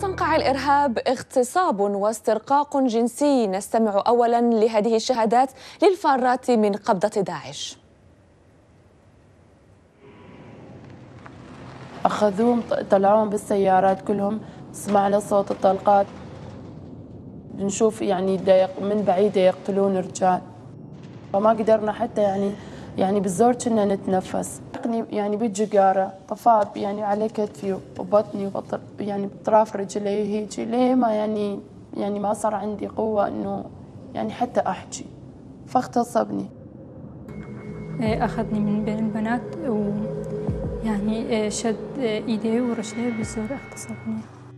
مستنقع الإرهاب اغتصاب واسترقاق جنسي. نستمع أولا لهذه الشهادات للفارات من قبضة داعش. أخذوهم طلعوهم بالسيارات كلهم، سمعنا صوت الطلقات، نشوف يعني من بعيد يقتلون رجال، فما قدرنا حتى يعني بالزور كنا نتنفس. يعني بالجقارة طفاب يعني على كتفي وبطني يعني بطراف رجلي هيجي ليه ما يعني ما صار عندي قوة إنه يعني حتى أحكي، فاغتصبني. أخذني من بين البنات ويعني شد إيدي ورجلي بالزور اغتصبني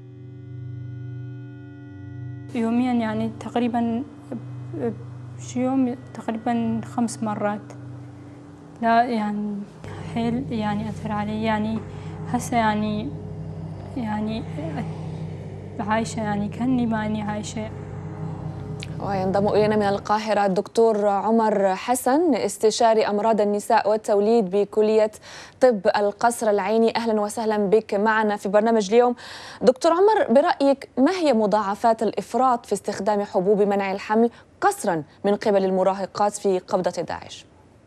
يوميا، يعني تقريبا في يوم تقريبا 5 مرات. لا يعني حيل يعني أثر علي، يعني هسه يعني عايشة يعني كأني ما أني عايشة. وينضم إلينا من القاهرة الدكتور عمر حسن، استشاري أمراض النساء والتوليد بكلية طب القصر العيني. أهلا وسهلا بك معنا في برنامج اليوم. دكتور عمر، برأيك ما هي مضاعفات الإفراط في استخدام حبوب منع الحمل قسرا من قبل المراهقات في قبضة داعش؟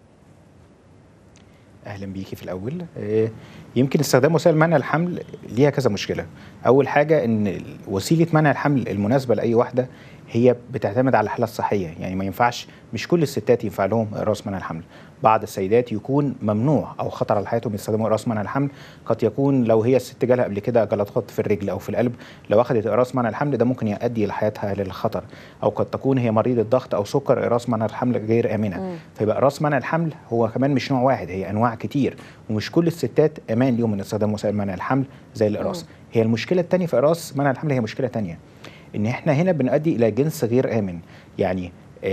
اهلا بيكي. في الاول يمكن استخدام وسائل منع الحمل ليها كذا مشكله. اول حاجه ان وسيله منع الحمل المناسبه لاي واحده هي بتعتمد على الحاله الصحيه، يعني ما ينفعش، مش كل الستات ينفع لهم اقراص منع الحمل. بعض السيدات يكون ممنوع او خطر على حياتهم يستخدموا اقراص منع الحمل. قد يكون لو هي الست جالها قبل كده جلطات في الرجل او في القلب، لو اخذت اقراص منع الحمل ده ممكن يؤدي لحياتها للخطر. او قد تكون هي مريضه ضغط او سكر، اقراص منع الحمل غير امنه. فيبقى اقراص منع الحمل هو كمان مش نوع واحد، هي انواع كتير، ومش كل الستات امان ليهم من استخدام وسائل منع الحمل زي الاقراص. هي المشكله الثانيه في اقراص منع الحمل هي مشكله ثانيه، ان احنا هنا بنؤدي الى جنس غير امن. يعني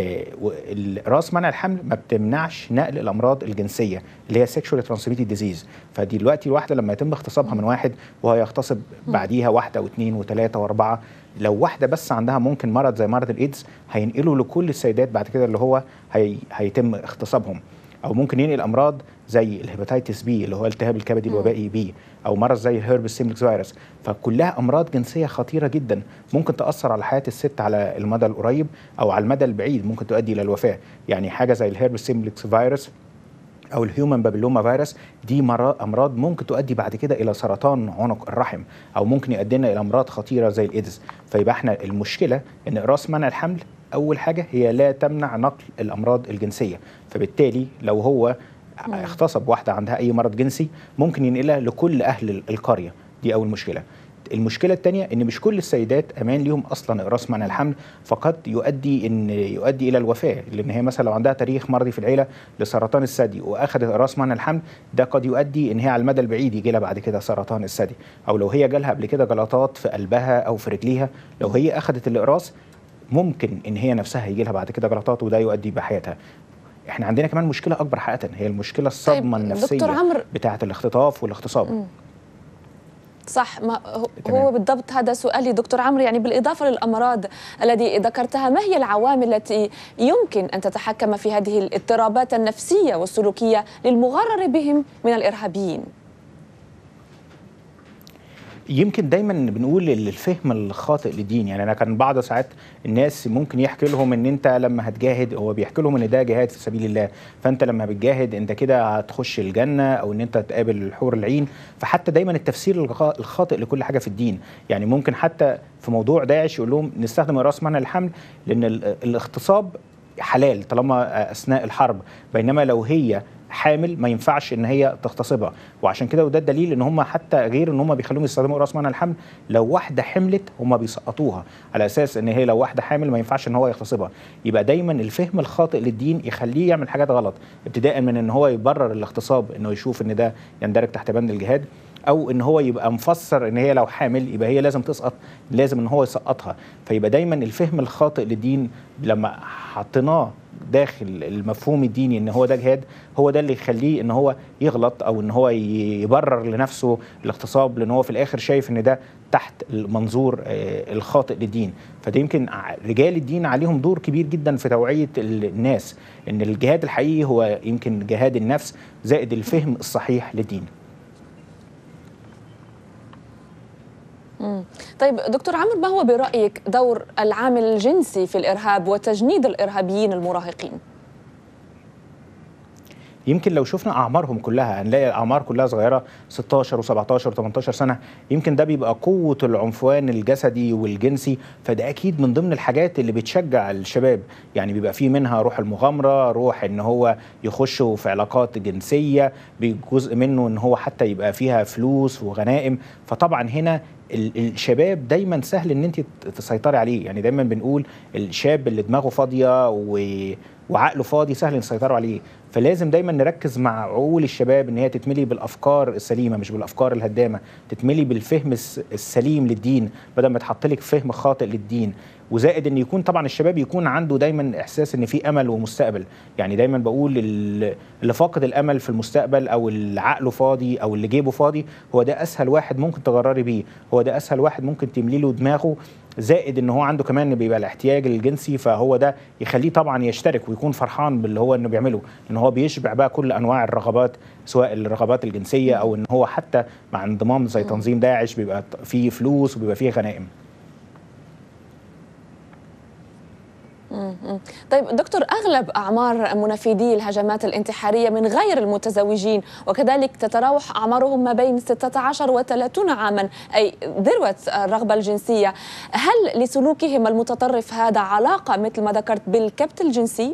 راس منع الحمل ما بتمنعش نقل الامراض الجنسيه اللي هي sexually transmitted disease. فدلوقتي الواحده لما يتم اغتصابها من واحد وهي يغتصب بعديها واحده واثنين وثلاثه واربعه، لو واحده بس عندها ممكن مرض زي مرض الايدز هينقله لكل السيدات بعد كده اللي هو هيتم اغتصابهم. او ممكن ينقل امراض زي الهيباتيتس بي اللي هو التهاب الكبدي الوبائي بي، او مرض زي الهيربس سيمبلكس فيروس. فكلها امراض جنسيه خطيره جدا ممكن تاثر على حياه الست على المدى القريب او على المدى البعيد، ممكن تؤدي الى الوفاه. يعني حاجه زي الهيربس سيمبلكس فيروس او الهيومن بابيلوما فيروس دي امراض ممكن تؤدي بعد كده الى سرطان عنق الرحم، او ممكن يؤدينا الى امراض خطيره زي الايدز. فيبقى احنا المشكله ان اقراص منع الحمل اول حاجه هي لا تمنع نقل الامراض الجنسيه، فبالتالي لو هو اغتصب واحده عندها اي مرض جنسي ممكن ينقلها لكل اهل القريه. دي اول مشكله. المشكله الثانيه ان مش كل السيدات امان ليهم اصلا اقراص منع الحمل، فقد يؤدي الى الوفاه، لان هي مثلا لو عندها تاريخ مرضي في العيله لسرطان الثدي واخذت اقراص منع الحمل ده قد يؤدي ان هي على المدى البعيد يجي لها بعد كده سرطان الثدي. او لو هي جالها قبل كده جلطات في قلبها او في رجليها، لو هي اخذت الاقراص ممكن ان هي نفسها يجي لها بعد كده جلطات وده يؤدي بحياتها. احنا عندنا كمان مشكله اكبر حقيقه، هي المشكله الصدمه النفسيه بتاعه الاختطاف والاغتصاب. صح، ما هو بالضبط هذا سؤالي دكتور عمرو. يعني بالإضافة للأمراض التي ذكرتها، ما هي العوامل التي يمكن أن تتحكم في هذه الاضطرابات النفسية والسلوكية للمغرر بهم من الإرهابيين؟ يمكن دايما بنقول الفهم الخاطئ للدين. يعني انا كان بعض ساعات الناس ممكن يحكي لهم ان انت لما هتجاهد، هو بيحكي لهم ان ده جهاد في سبيل الله، فانت لما بتجاهد انت كده هتخش الجنه او ان انت تقابل الحور العين. فحتى دايما التفسير الخاطئ لكل حاجه في الدين. يعني ممكن حتى في موضوع داعش يقول لهم نستخدم اقراص منع الحمل لان الاغتصاب حلال طالما اثناء الحرب، بينما لو هي حامل ما ينفعش ان هي تغتصبها. وعشان كده وده الدليل ان هم حتى غير ان هم بيخلوهم يستخدموا راس منع الحمل، لو واحده حملت هم بيسقطوها على اساس ان هي لو واحده حامل ما ينفعش ان هو يغتصبها. يبقى دايما الفهم الخاطئ للدين يخليه يعمل حاجات غلط، ابتداء من ان هو يبرر الاغتصاب انه يشوف ان ده يندرج تحت بند الجهاد، او ان هو يبقى مفسر ان هي لو حامل يبقى هي لازم تسقط، لازم ان هو يسقطها. فيبقى دايما الفهم الخاطئ للدين لما حطيناه داخل المفهوم الديني ان هو ده جهاد، هو ده اللي يخليه ان هو يغلط او ان هو يبرر لنفسه الاغتصاب، لان هو في الاخر شايف ان ده تحت المنظور الخاطئ للدين. فده يمكن رجال الدين عليهم دور كبير جدا في توعية الناس ان الجهاد الحقيقي هو يمكن جهاد النفس زائد الفهم الصحيح للدين. طيب دكتور عمرو، ما هو برأيك دور العامل الجنسي في الإرهاب وتجنيد الإرهابيين المراهقين؟ يمكن لو شفنا اعمارهم كلها هنلاقي الاعمار كلها صغيره، 16 و17 و18 سنه. يمكن ده بيبقى قوه العنفوان الجسدي والجنسي، فده اكيد من ضمن الحاجات اللي بتشجع الشباب. يعني بيبقى فيه منها روح المغامره، روح ان هو يخشوا في علاقات جنسيه، بجزء منه ان هو حتى يبقى فيها فلوس وغنائم. فطبعا هنا الشباب دايما سهل ان انت تسيطري عليه. يعني دايما بنقول الشاب اللي دماغه فاضيه وعقله فاضي سهل نسيطروا عليه. فلازم دايما نركز مع عقول الشباب ان هي تتملي بالافكار السليمه مش بالافكار الهدامه، تتملي بالفهم السليم للدين بدل ما تحط لك فهم خاطئ للدين. وزائد ان يكون طبعا الشباب يكون عنده دايما احساس ان في امل ومستقبل. يعني دايما بقول اللي فاقد الامل في المستقبل او اللي عقله فاضي او اللي جيبه فاضي هو ده اسهل واحد ممكن تغرري بيه، هو ده اسهل واحد ممكن تملي له دماغه. زائد ان هو عنده كمان بيبقى الاحتياج الجنسي، فهو ده يخليه طبعا يشترك ويكون فرحان باللي هو انه بيعمله، ان هو بيشبع بقى كل انواع الرغبات، سواء الرغبات الجنسيه او ان هو حتى مع انضمام زي تنظيم داعش بيبقى فيه فلوس وبيبقى فيه غنائم. طيب دكتور، أغلب أعمار منفذي الهجمات الانتحارية من غير المتزوجين، وكذلك تتراوح أعمارهم ما بين 16 و30 عاما، أي ذروة الرغبة الجنسية. هل لسلوكهم المتطرف هذا علاقة مثل ما ذكرت بالكبت الجنسي؟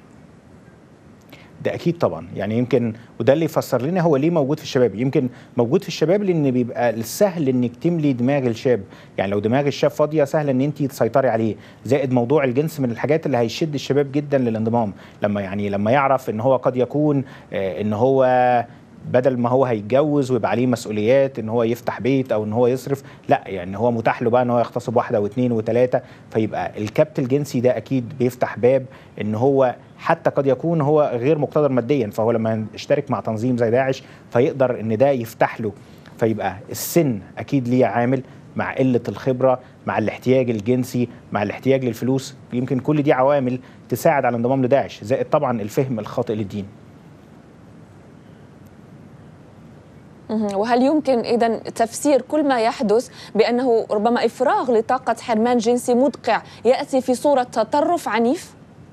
ده اكيد طبعا. يعني يمكن وده اللي يفسر لنا هو ليه موجود في الشباب. يمكن موجود في الشباب لان بيبقى السهل انك تملي دماغ الشاب. يعني لو دماغ الشاب فاضيه سهل ان انت تسيطري عليه. زائد موضوع الجنس من الحاجات اللي هيشد الشباب جدا للانضمام، لما يعرف ان هو قد يكون ان هو بدل ما هو هيتجوز ويبقى عليه مسؤوليات ان هو يفتح بيت او ان هو يصرف، لا يعني هو متاح له بقى ان هو يغتصب واحده واثنين وثلاثه. فيبقى الكبت الجنسي ده اكيد بيفتح باب ان هو حتى قد يكون هو غير مقتدر ماديا، فهو لما يشترك مع تنظيم زي داعش فيقدر ان ده يفتح له. فيبقى السن اكيد ليه عامل، مع قله الخبره، مع الاحتياج الجنسي، مع الاحتياج للفلوس. يمكن كل دي عوامل تساعد على الانضمام لداعش، زائد طبعا الفهم الخاطئ للدين. وهل يمكن إذن تفسير كل ما يحدث بأنه ربما إفراغ لطاقة حرمان جنسي مدقع يأتي في صورة تطرف عنيف؟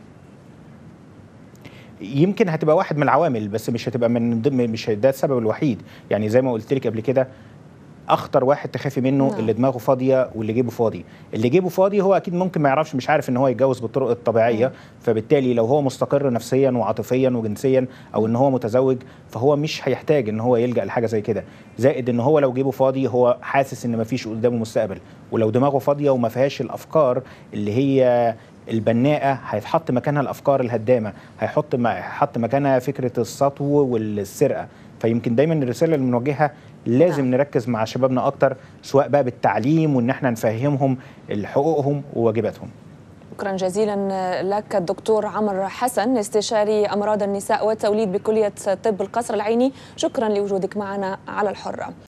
يمكن هتبقى واحد من العوامل، بس مش هتبقى مش ده السبب الوحيد. يعني زي ما قلت لك قبل كده، اخطر واحد تخافي منه اللي دماغه فاضيه واللي جيبه فاضي. اللي جيبه فاضي هو اكيد ممكن ما يعرفش، مش عارف ان هو يتجوز بالطرق الطبيعيه، فبالتالي لو هو مستقر نفسيا وعاطفيا وجنسيا او ان هو متزوج فهو مش هيحتاج ان هو يلجأ لحاجه زي كده. زائد ان هو لو جيبه فاضي هو حاسس ان ما فيش قدامه مستقبل، ولو دماغه فاضيه وما فيهاش الافكار اللي هي البناءه هيتحط مكانها الافكار الهدامه، هيحط مكانها فكره السطو والسرقه. فيمكن دايما الرساله اللي بنوجهها لازم نركز مع شبابنا اكتر، سواء بقى بالتعليم وان احنا نفهمهم حقوقهم وواجباتهم. شكرا جزيلا لك الدكتور عمرو حسن، استشاري امراض النساء والتوليد بكليه طب القصر العيني. شكرا لوجودك معنا على الحرة.